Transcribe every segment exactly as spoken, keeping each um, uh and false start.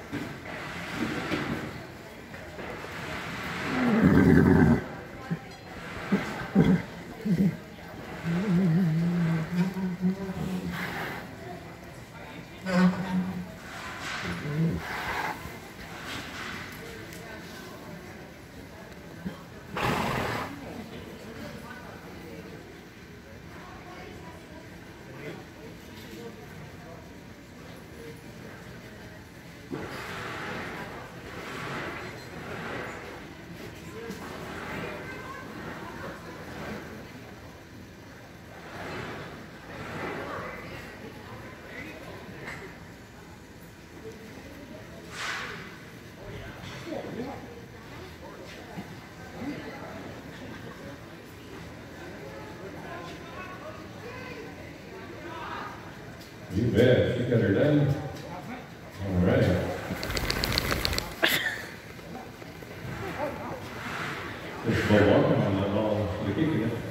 You bet. She got her done. All right. Just go walking on that ball. You're kicking it.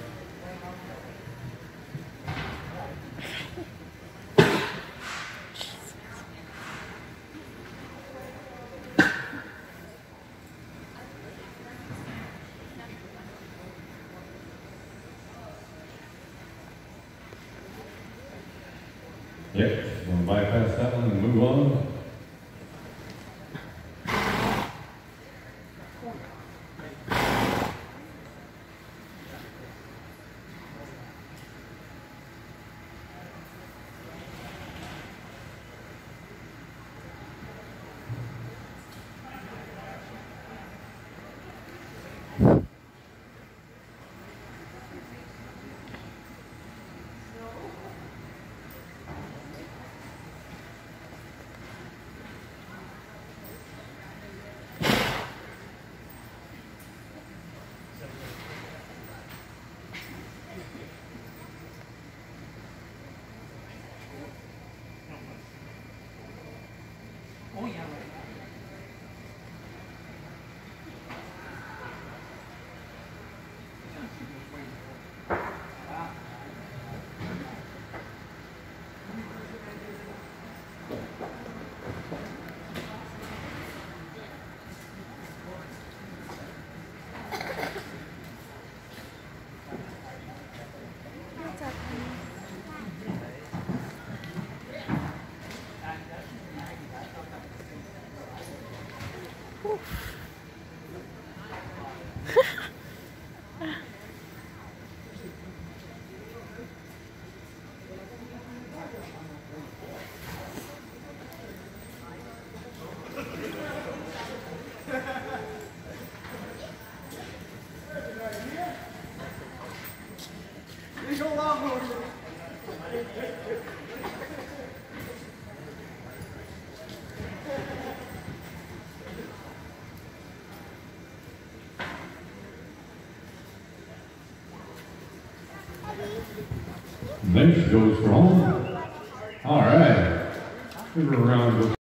Yep, we'll bypass that one and move on. Oh yeah. Bench goes for home. All right. Give her a round of applause.